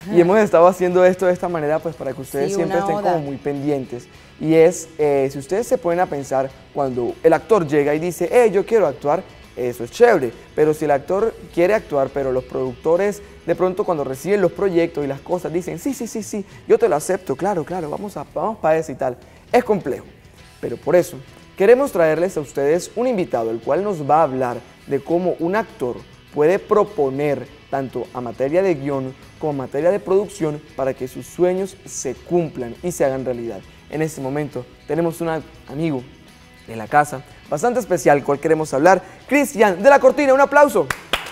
Y hemos estado haciendo esto de esta manera pues para que ustedes Sí, siempre una estén oda. como muy pendientes. Y es, si ustedes se ponen a pensar, cuando el actor llega y dice, yo quiero actuar, eso es chévere. Pero si el actor quiere actuar, pero los productores de pronto cuando reciben los proyectos y las cosas dicen, sí, yo te lo acepto, claro, vamos para eso y tal. Es complejo. Pero por eso queremos traerles a ustedes un invitado, el cual nos va a hablar de cómo un actor puede proponer tanto a materia de guión como a materia de producción para que sus sueños se cumplan y se hagan realidad. En este momento tenemos un amigo de la casa bastante especial, cual queremos hablar, Cristian de la Cortina, un aplauso.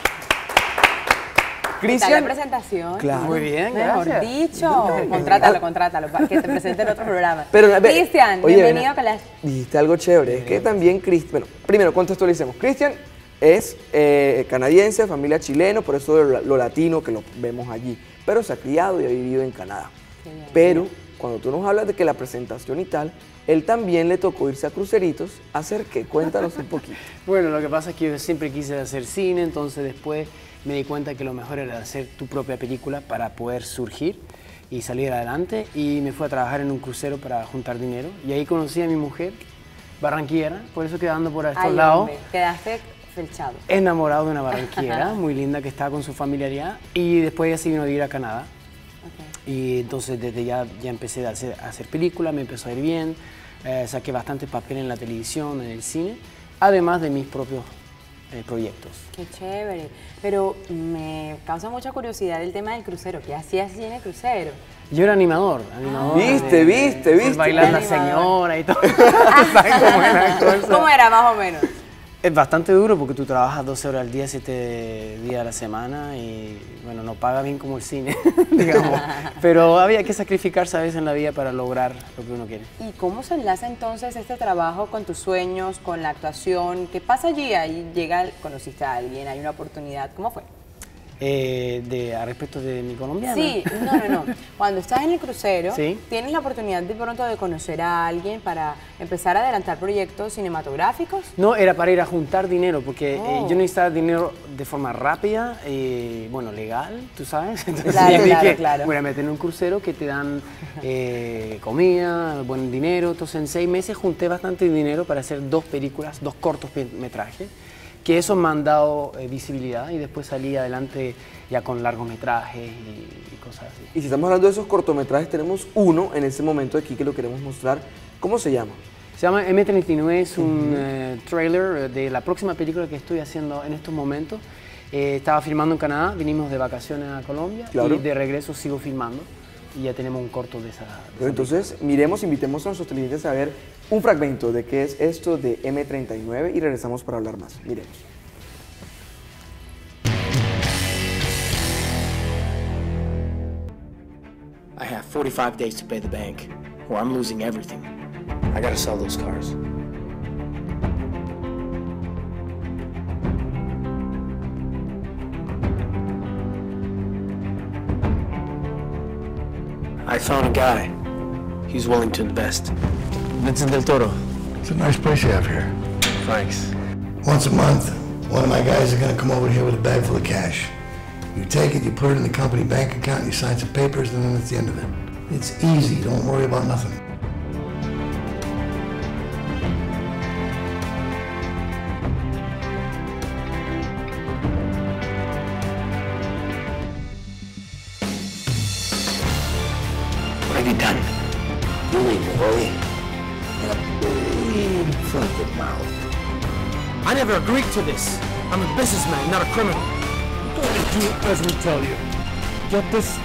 ¿Qué tal la presentación? Claro. Muy bien, Mejor gracias. dicho, contrátalo, para que te presente en otro programa. Pero, a ver, Cristian, oye, bienvenido con las... Dijiste algo chévere, es que también Cristian, bueno, primero contextualicemos, Cristian es canadiense, familia chileno, por eso lo latino que lo vemos allí, pero se ha criado y ha vivido en Canadá. Genial. Pero cuando tú nos hablas de que la presentación y tal, él también le tocó irse a cruceritos, ¿hacer qué? Cuéntanos un poquito. Bueno, lo que pasa es que yo siempre quise hacer cine, entonces después me di cuenta que lo mejor era hacer tu propia película para poder surgir y salir adelante. Y me fui a trabajar en un crucero para juntar dinero. Y ahí conocí a mi mujer, barranquillera, por eso quedando por estos Ay, lados. hombre, quedaste flechado. Enamorado de una barranquillera muy linda que estaba con su familia allá. Y después ella se vino a vivir a Canadá. Okay. Y entonces desde ya empecé a hacer películas, me empezó a ir bien, saqué bastante papel en la televisión, en el cine, además de mis propios proyectos. Qué chévere. Pero me causa mucha curiosidad el tema del crucero. ¿Qué hacías allí en el crucero? Yo era animador. Viste. Bailar la Animador. señora y todo. ¿Sabes cómo era la cosa? ¿Cómo era más o menos? Es bastante duro porque tú trabajas 12 horas al día, 7 días a la semana y bueno, no paga bien como el cine, digamos. Pero había que sacrificarse a veces en la vida para lograr lo que uno quiere. ¿Y cómo se enlaza entonces este trabajo con tus sueños, con la actuación? ¿Qué pasa allí? Ahí conociste a alguien, hay una oportunidad. ¿Cómo fue? A respecto de mi colombiana. Sí, no. Cuando estás en el crucero, Sí. ¿tienes la oportunidad de pronto de conocer a alguien para empezar a adelantar proyectos cinematográficos? No, era para ir a juntar dinero, porque Oh. yo necesitaba dinero de forma rápida, bueno, legal, tú sabes. Entonces Claro, yo dije, claro. voy a meter en un crucero que te dan comida, buen dinero. Entonces en 6 meses junté bastante dinero para hacer 2 películas, 2 cortometrajes, que eso me han dado visibilidad y después salí adelante ya con largometrajes y cosas así. Y si estamos hablando de esos cortometrajes, tenemos uno en este momento aquí que lo queremos mostrar. ¿Cómo se llama? Se llama M39, es un trailer de la próxima película que estoy haciendo en estos momentos. Estaba filmando en Canadá, vinimos de vacaciones a Colombia Claro. y de regreso sigo filmando y ya tenemos un corto de esa Pero entonces, invitemos a nuestros televidentes a ver un fragmento de qué es esto de M39 y regresamos para hablar más. Miremos. I have 45 days to pay the bank, or I'm losing everything. I gotta sell those cars. I found a guy. He's willing to invest. Vincent Del Toro. It's a nice place you have here. Thanks. Once a month, one of my guys are gonna come over here with a bag full of cash. You take it, you put it in the company bank account, and you sign some papers, and then it's the end of it. It's easy, don't worry about nothing. What have you done? You leave me, will you? In a big fucking mouth. I never agreed to this. I'm a businessman, not a criminal. Do as we tell you. Get this?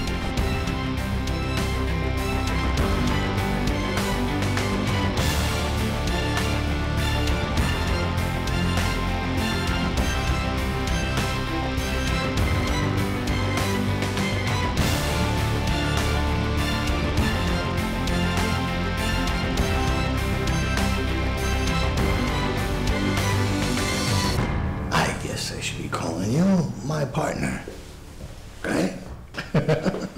I guess I should be calling you my partner, right?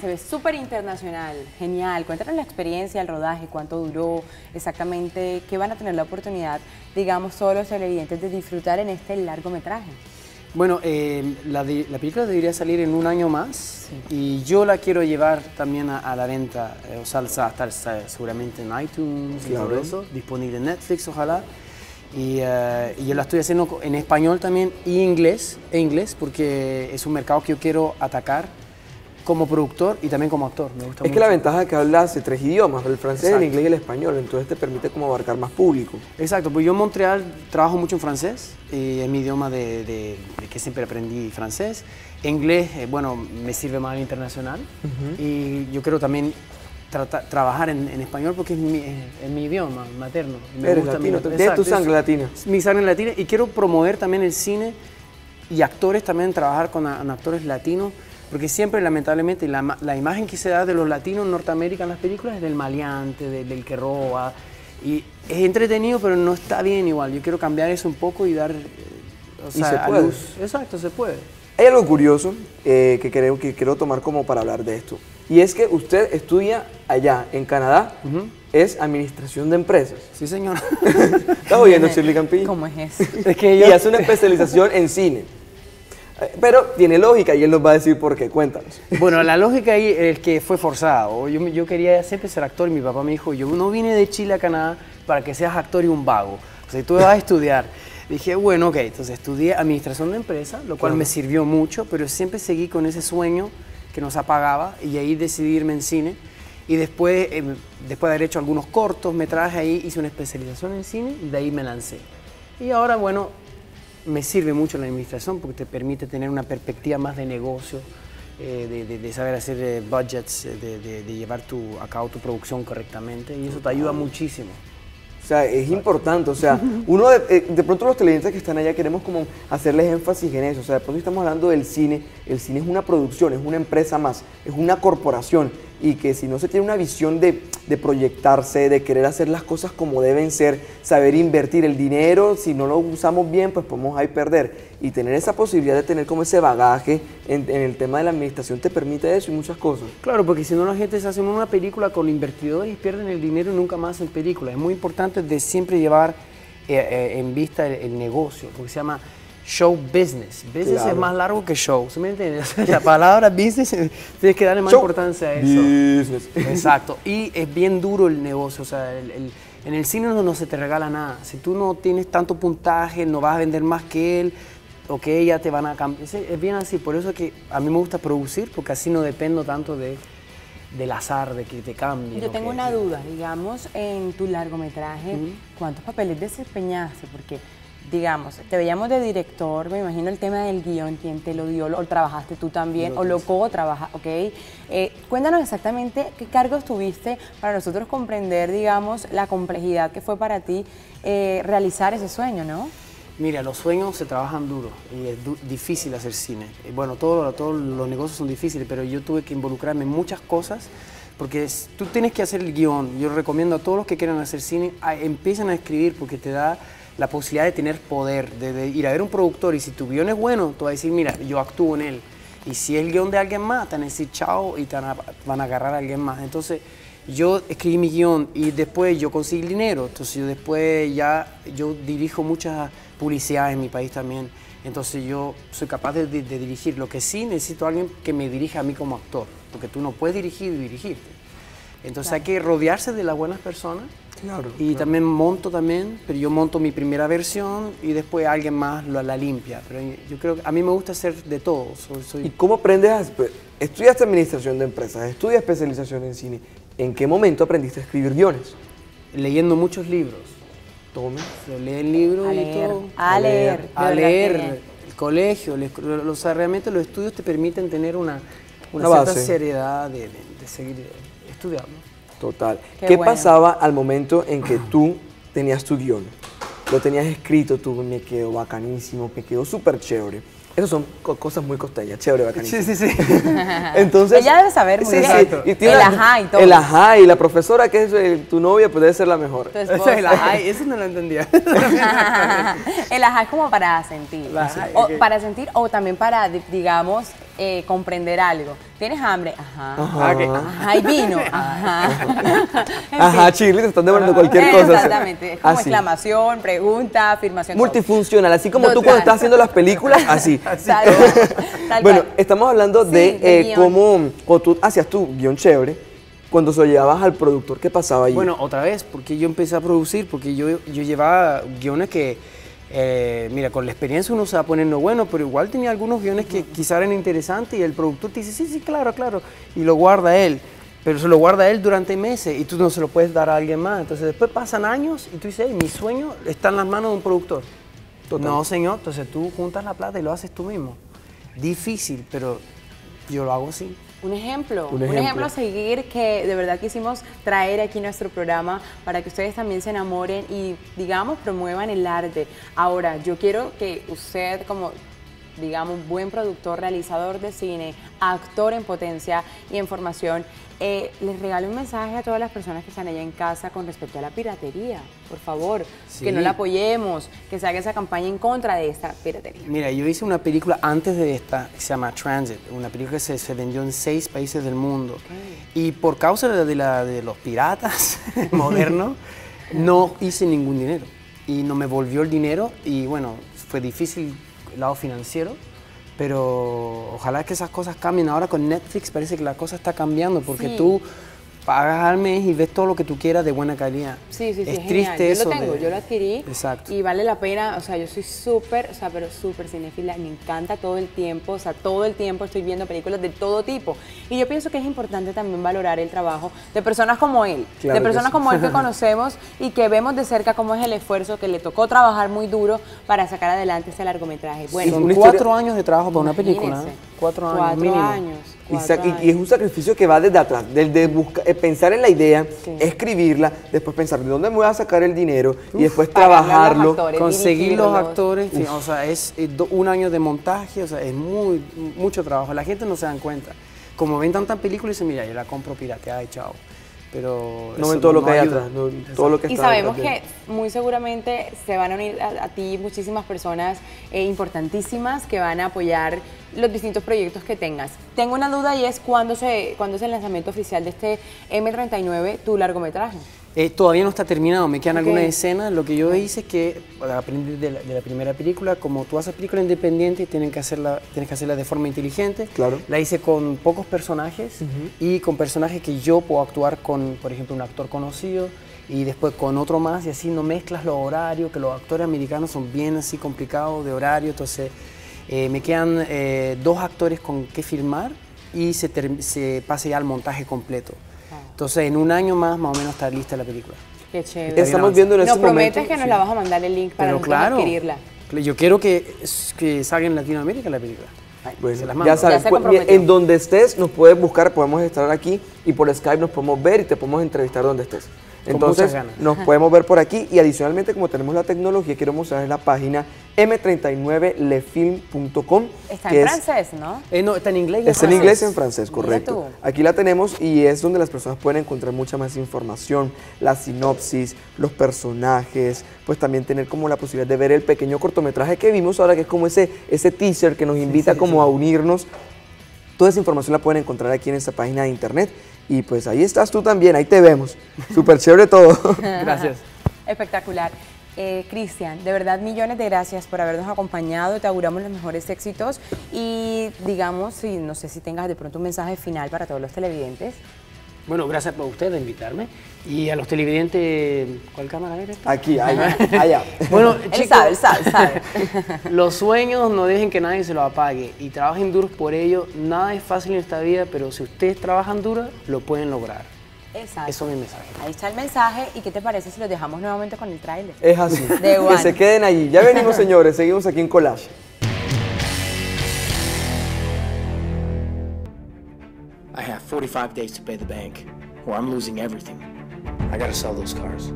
se ve súper internacional, genial. Cuéntanos la experiencia, el rodaje, cuánto duró, exactamente qué van a tener la oportunidad, digamos, todos los televidentes de disfrutar en este largometraje. Bueno, la película debería salir en un año más y yo la quiero llevar también a la venta, o sea, va a estar seguramente en iTunes y todo eso, disponible en Netflix, ojalá. Y yo la estoy haciendo en español también y inglés, porque es un mercado que yo quiero atacar como productor y también como actor. Me gusta mucho. Que la ventaja es que hablas de 3 idiomas, el francés, Exacto. el inglés y el español, entonces te permite como abarcar más público. Exacto, pues yo en Montreal trabajo mucho en francés, y es mi idioma de que siempre aprendí francés. Inglés, bueno, me sirve más al internacional y yo quiero también trabajar en español porque es mi idioma materno. Me Eres gusta latino, tienes tu sangre latina. Mi sangre latina y quiero promover también el cine y actores también, trabajar con actores latinos, porque siempre lamentablemente la imagen que se da de los latinos en Norteamérica en las películas es del maleante, del que roba, y es entretenido pero no está bien igual. Yo quiero cambiar eso un poco y dar o sea, se puede. a luz. Exacto, se puede. Hay algo curioso que quiero tomar como para hablar de esto, y es que usted estudia allá en Canadá, es administración de empresas. Sí, señor. ¿Estás oyendo, Shirley Campillo? ¿Cómo es eso? Es que Y hace una especialización en cine. Pero tiene lógica y él nos va a decir por qué. Cuéntanos. Bueno, la lógica ahí es que fue forzado. Yo quería siempre ser actor y mi papá me dijo, yo no vine de Chile a Canadá para que seas actor y un vago. O sea, tú vas a estudiar. Dije, bueno, ok, entonces estudié administración de empresas, lo cual me sirvió mucho, pero siempre seguí con ese sueño que nos apagaba y ahí decidí irme en cine. Y después de haber hecho algunos cortos, metrajes ahí, hice una especialización en cine y de ahí me lancé. Y ahora, bueno, me sirve mucho la administración porque te permite tener una perspectiva más de negocio, de saber hacer budgets, de llevar a cabo tu producción correctamente y eso te ayuda muchísimo. O sea, es importante, o sea, uno de pronto los televidentes que están allá queremos como hacerles énfasis en eso, o sea, de pronto estamos hablando del cine, el cine es una producción, es una empresa más, es una corporación, y que si no se tiene una visión de proyectarse, de querer hacer las cosas como deben ser, saber invertir el dinero, si no lo usamos bien, pues podemos ahí perder. Y tener esa posibilidad de tener como ese bagaje en el tema de la administración te permite eso y muchas cosas. Claro, porque si no la gente se hace una película con invertidores y pierden el dinero y nunca más en películas. Es muy importante de siempre llevar en vista el negocio, porque se llama show business. Business Claro. es más largo que show, ¿sí me entiendes? La palabra business tienes que darle más Show importancia a eso. business. Exacto, y es bien duro el negocio, o sea, en el cine no se te regala nada. Si tú no tienes tanto puntaje, no vas a vender más que él o que ella, te van a cambiar. Es bien así, por eso es que a mí me gusta producir, porque así no dependo tanto del azar, de que te cambie. Yo tengo una duda, digamos, en tu largometraje, ¿cuántos papeles desempeñaste? Porque, digamos, te veíamos de director, me imagino el tema del guión, quién te lo dio, o trabajaste tú también, o lo co-trabajas, ¿ok? Cuéntanos exactamente qué cargos tuviste para nosotros comprender, digamos, la complejidad que fue para ti realizar ese sueño, ¿no? Mira, los sueños se trabajan duro y es difícil hacer cine. Bueno, todos los negocios son difíciles, pero yo tuve que involucrarme en muchas cosas porque tú tienes que hacer el guión. Yo recomiendo a todos los que quieran hacer cine, empiecen a escribir porque te da la posibilidad de tener poder, de ir a ver un productor y si tu guión es bueno, tú vas a decir, mira, yo actúo en él. Y si es el guión de alguien más, te van a decir chao y van a agarrar a alguien más. Entonces, yo escribí mi guión y después yo conseguí el dinero. Entonces, yo dirijo muchas publicidades en mi país también. Entonces, yo soy capaz de dirigir. Lo que sí, necesito a alguien que me dirija a mí como actor, porque tú no puedes dirigir y dirigirte. Entonces, hay que rodearse de las buenas personas. Claro. Y también monto pero yo monto mi primera versión y después alguien más la limpia. Pero yo creo que a mí me gusta hacer de todo. ¿Y cómo aprendes? Estudiaste administración de empresas, estudias especialización en cine. ¿En qué momento aprendiste a escribir guiones? Leyendo muchos libros. Tome. Se lee el libro A y leer, todo. a leer, de A verdad que leer, bien. el colegio. O sea, realmente los estudios te permiten tener una cierta base. seriedad de seguir estudiando. Total. Qué ¿Qué bueno. pasaba al momento en que tú tenías tu guión? Lo tenías escrito, tú me quedó bacanísimo, me quedó súper chévere. Esas son cosas muy costeñas, chévere, bacanísimo. Sí. Entonces, Ella debe saber muy bien. Y tiene El ajá y todo. El ajá y la profesora que es tu novia, pues debe ser la mejor. Tu Eso esposa. es ay, eso no lo entendía. El ajá es como para sentir. El ajá, O ok. para sentir o también para, digamos, comprender algo. ¿Tienes hambre? Ajá. Ajá. Ajá. ¿Hay vino? Ajá. En Ajá, fin. Chile, te están demandando cualquier cosa. Exactamente. Es como Así. exclamación, pregunta, afirmación. Multifuncional, así como tú Total. cuando estás haciendo las películas, así. Tal cual, tal Bueno, cual. estamos hablando Sí, de del guión. cómo cuando tú hacías tu guión chévere, cuando se lo llevabas al productor, ¿qué pasaba allí? Bueno, otra vez, porque yo empecé a producir, porque yo llevaba guiones que, mira, con la experiencia uno se va poniendo bueno, pero igual tenía algunos guiones que quizás eran interesantes y el productor te dice, sí, sí, claro, claro, y lo guarda él. Pero se lo guarda él durante meses y tú no se lo puedes dar a alguien más. Entonces después pasan años y tú dices, hey, mi sueño está en las manos de un productor. Total. No, señor, entonces tú juntas la plata y lo haces tú mismo. Difícil, pero yo lo hago así. Un ejemplo, Un un ejemplo. ejemplo a seguir que de verdad quisimos traer aquí en nuestro programa para que ustedes también se enamoren y, digamos, promuevan el arte. Ahora, yo quiero que usted como, digamos, buen productor, realizador de cine, actor en potencia y en formación, les regale un mensaje a todas las personas que están allá en casa con respecto a la piratería. Por favor, Sí. que no la apoyemos, que se haga esa campaña en contra de esta piratería. Mira, yo hice una película antes de esta que se llama Transit, una película que se vendió en 6 países del mundo. Y por causa de los piratas modernos, no hice ningún dinero. Y no me volvió el dinero y bueno, fue difícil el lado financiero. Pero ojalá que esas cosas cambien. Ahora con Netflix parece que la cosa está cambiando porque Sí. tú pagas al mes y ves todo lo que tú quieras de buena calidad. Sí, sí, sí, es genial. triste eso. Yo lo tengo, de- yo lo adquirí. Exacto. Y vale la pena, o sea, yo soy súper, o sea, pero súper cinéfila, me encanta todo el tiempo, o sea, todo el tiempo estoy viendo películas de todo tipo. Y yo pienso que es importante también valorar el trabajo de personas como él, Claro de que personas sí. como él que conocemos y que vemos de cerca cómo es el esfuerzo que le tocó trabajar muy duro para sacar adelante este largometraje. Bueno, Son una historia- 4 años de trabajo para una película. imagínense, ¿eh? 4 años 4 mínimo. años. Y 4 y es un sacrificio que va desde atrás, desde pensar en la idea, Sí. escribirla, después pensar de dónde me voy a sacar el dinero y después pagarle a los trabajarlo. actores, Conseguir los dirigirlos. actores, o sea, es un año de montaje, o sea, es mucho trabajo. La gente no se dan cuenta. Como ven tantas películas, dicen, mira, yo la compro pirateada y chao. Pero No eso ven todo lo que hay ayuda. atrás, todo lo que Y está sabemos detrás de- que muy seguramente se van a unir a ti muchísimas personas importantísimas que van a apoyar los distintos proyectos que tengas. Tengo una duda y es cuándo es el lanzamiento oficial de este M39, tu largometraje. Todavía no está terminado, me quedan Ok. algunas escenas. Lo que yo hice es que aprendí de la primera película, como tú haces película independiente, tienes que hacerla de forma inteligente. Claro. La hice con pocos personajes y con personajes que yo puedo actuar con, por ejemplo, un actor conocido y después con otro más y así no mezclas los horarios, que los actores americanos son bien así complicados de horario, entonces me quedan 2 actores con que filmar y se pase ya al montaje completo. Entonces, en un año más o menos está lista la película. Qué chévere. Estamos viendo en Nos este momento. prometes que nos la vas a mandar el link para Pero nosotros claro, adquirirla. yo quiero que salga en Latinoamérica la película. Bueno, Se las mando. ya sabes, Ya se pues, comprometió. en donde estés nos puedes buscar, podemos estar aquí y por Skype nos podemos ver y te podemos entrevistar donde estés. Con Entonces muchas ganas. nos podemos ver por aquí y adicionalmente como tenemos la tecnología quiero mostrarles la página m39lefilm.com Está que en es- francés, ¿no? No, está en inglés. y Es en inglés y en francés, Mira correcto. tú. Aquí la tenemos y es donde las personas pueden encontrar mucha más información, la sinopsis, los personajes, pues también tener como la posibilidad de ver el pequeño cortometraje que vimos ahora, que es como ese teaser que nos invita como a unirnos. Toda esa información la pueden encontrar aquí en esta página de internet y pues ahí estás tú también, ahí te vemos. Súper chévere todo. Gracias. Espectacular. Cristian, de verdad millones de gracias por habernos acompañado, te auguramos los mejores éxitos y digamos, no sé si tengas de pronto un mensaje final para todos los televidentes. Bueno, gracias por usted de invitarme. Y a los televidentes, ¿cuál cámara es esta? Aquí, allá. Bueno, Él chicos, sabe. los sueños no dejen que nadie se los apague y trabajen duros por ello. Nada es fácil en esta vida, pero si ustedes trabajan duro, lo pueden lograr. Exacto. Eso es mi mensaje. Ahí está el mensaje y ¿qué te parece si los dejamos nuevamente con el tráiler? Es así. De Que one. se queden allí. Ya venimos, señores, seguimos aquí en Collage. I have 45 days to pay the bank, or I'm losing everything. I gotta sell those cars.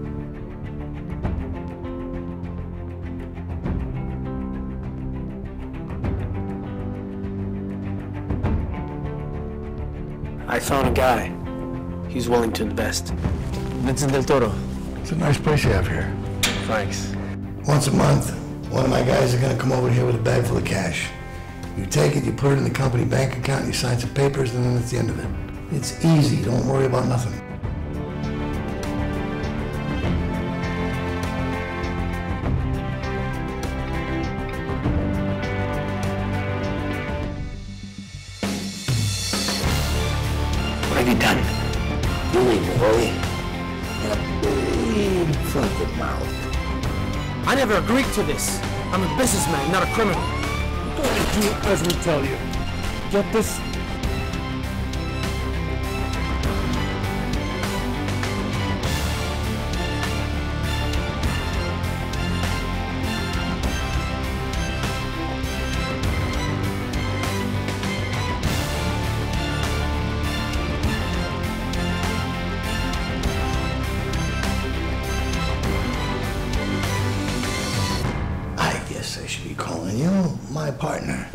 I found a guy. He's willing to invest. Vincent Del Toro. It's a nice place you have here. Thanks. Once a month, one of my guys is gonna come over here with a bag full of cash. You take it, you put it in the company bank account, you sign some papers, and then it's the end of it. It's easy, don't worry about nothing. What have you done? You ain't boy. Got a big fucking mouth. I never agreed to this. I'm a businessman, not a criminal. Go and do as we tell you. Get this? I guess I should be calling you my partner.